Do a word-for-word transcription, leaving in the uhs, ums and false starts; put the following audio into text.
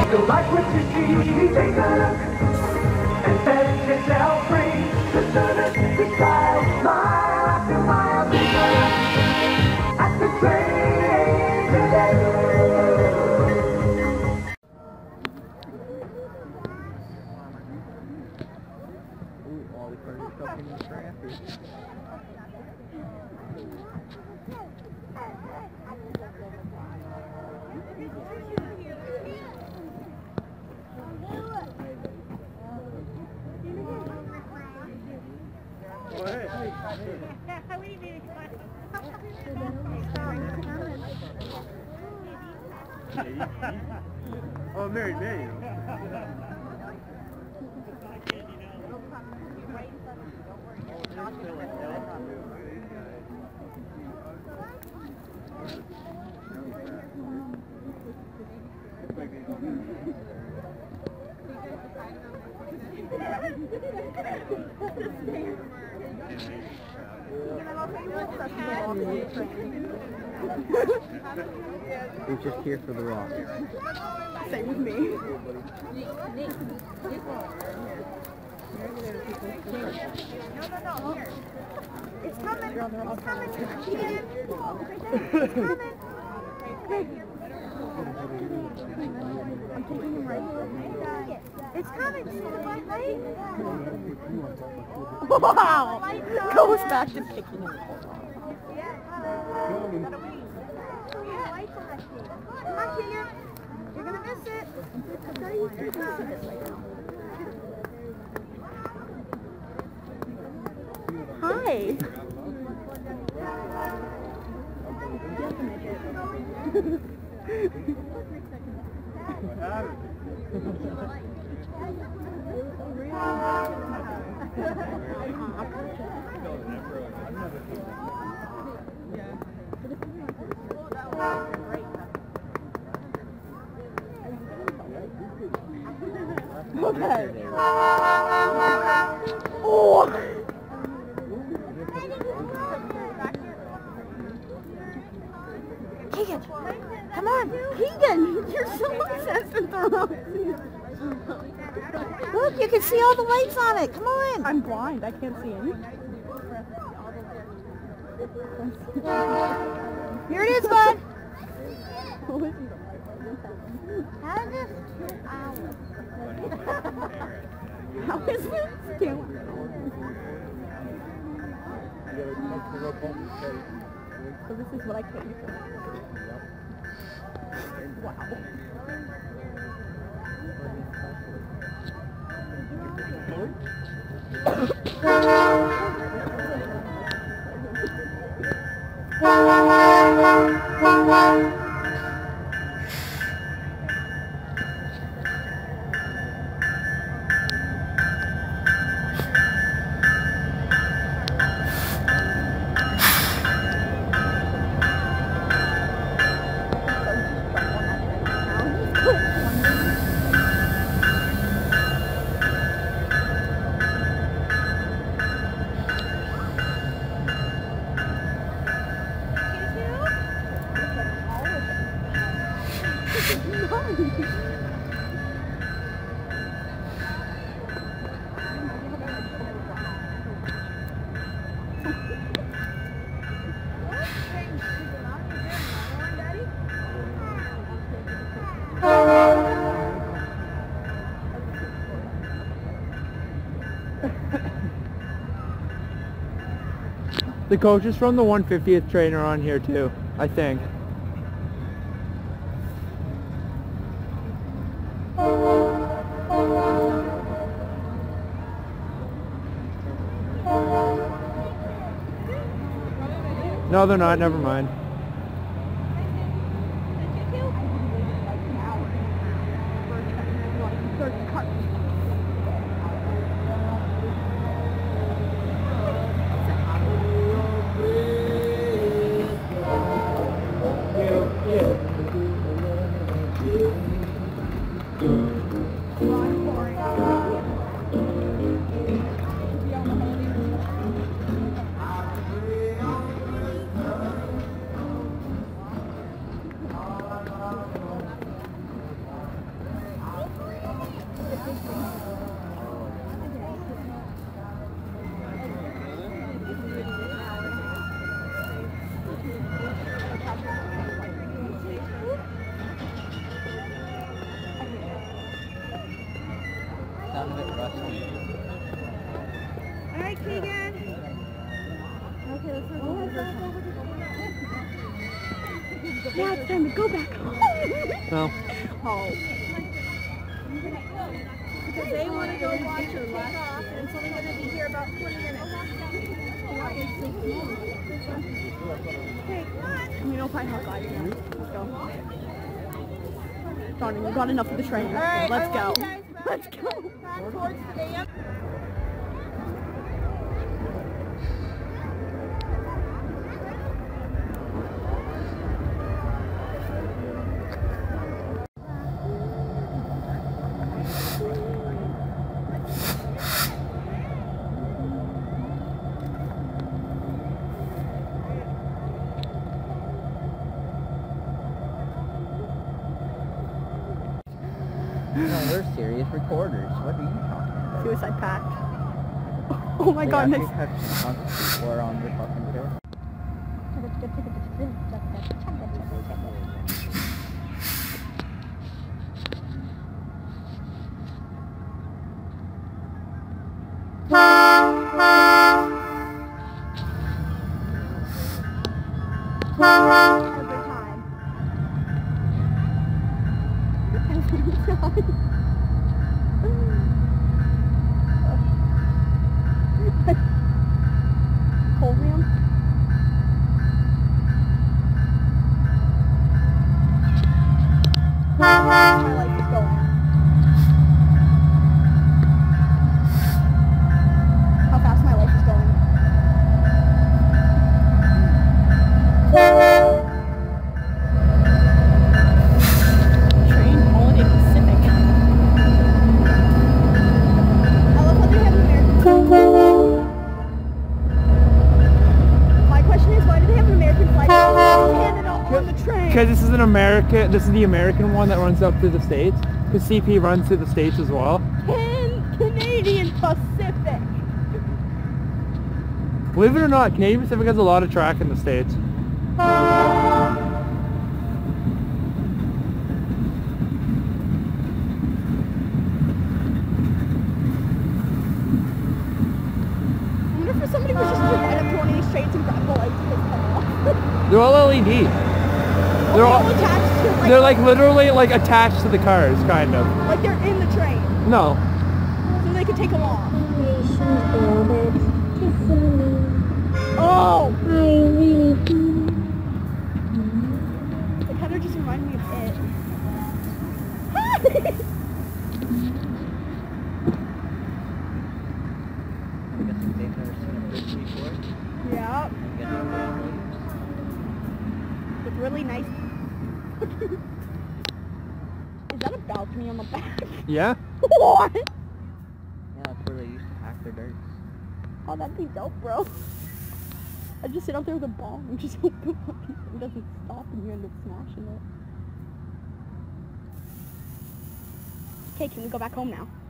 You like what you see, take a look and set yourself free. The service, the style, mile after mile, take a look at the train today. Ooh, all the cars are stuck in the traffic. Oh, married me. We're just here for the rock. Same with me. No, no, no, here. It's coming. It's coming. It's coming. I'm taking him right here. It's coming. See the white light? Wow. Goes back to picking him. Come on, Keegan. You're gonna miss it. Hi. Okay. Oh. Keegan, come on. Keegan, you're so obsessed with the road. Look, you can see all the lights on it. Come on. I'm blind. I can't see any. Here it is, bud. How is this two hours? How is this two hours? So this is what I came for. Wow. The coaches from the one fiftieth train are on here too, I think. No, they're not. Never mind. sound a bit rusty. Alright, Keegan. Okay, let's not go over. Now it's time to go back home. No. Oh. Because they want to go watch it kick off, and it's only going to be here about twenty minutes. Okay, come on. I mean, I'll probably help guys now. Let's go. Darn it, we got enough of the train. Alright, Let's I go. want you guys back, Let's go. back towards the dam. No, we're serious recorders. What are you talking about? Suicide pact. Oh my They god, actually next. have some before on the fucking show. Every time. Every time. Cholium. My life is going. How fast my life is going. Train Holiday Pacific. I love how they have American. My question is, why do they have an American flag in Canada on the train? Because this is an American, this is the American one that runs up through the States. Because C P runs through the States as well. Can Canadian Pacific. Believe it or not, Canadian Pacific has a lot of track in the States. I wonder if somebody was just to ride up to one of these trains and grab the lights and just come off. They're all L E D. They're all, attached to like, they're like literally like attached to the cars, kind of. like they're in the train, No. so they could take them off. Oh! They kind of just remind me of it. I guess they've never seen a bridge before. Yeah, I guess they're with really nice. Is that a balcony on the back? Yeah? What? Yeah, that's where they used to hack their darts. Oh, that'd be dope, bro. I'd just sit out there with a bomb and just hope the fucking thing doesn't stop and you end up smashing it. Okay, can we go back home now?